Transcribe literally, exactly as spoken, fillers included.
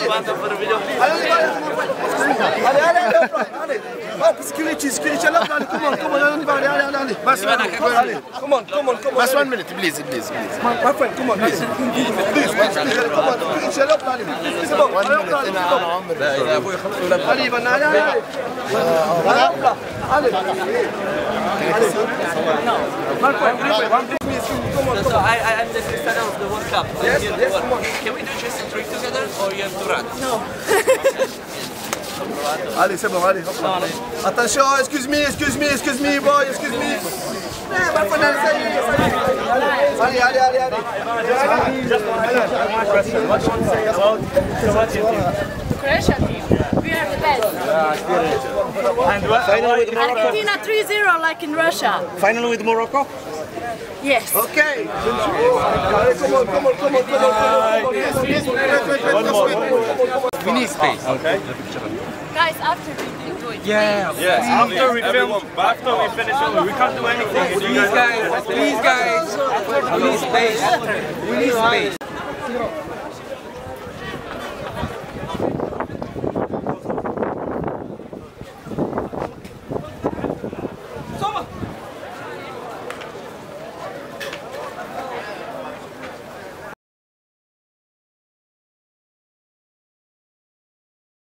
Ali, ali, ali, ali. Security, security, come on, come on, ali, ali, ali, ali. Come on, come on, come on. Just one minute, please, please, please. My friend, come on, please. Please, come on, security, ali, ali. One minute, أنا أنا عمري. لا يا أبوي خلصوا لك. Ali, Ivanu, ali, ali. Ali, my friend, please, come on, come on. I, I am the secretary of the World Cup. Yes, yes, come on. Can we do just a trick together or you have to run? No. Ali, c'est bon, allez, hop là. Attention, excuse me, excuse me, excuse me, boy, excuse me. Eh, my friend, ça y est, ça y est. Allez, allez, allez, allez. Just one question. What do you want to say about Croatia team? Croatia team. We are the best. And what? Final with Morocco. Argentina three zero like in Russia. Final with Morocco. Yes. Okay. Allez, come on, come on, come on, come on, come on. Yes, yes, wait, wait, wait, wait. We need space. Okay. Guys, after we do it. Yeah. Yes. After we film, after we finish filming, we can't do anything. Please, guys. Please, guys. We need space. We need space.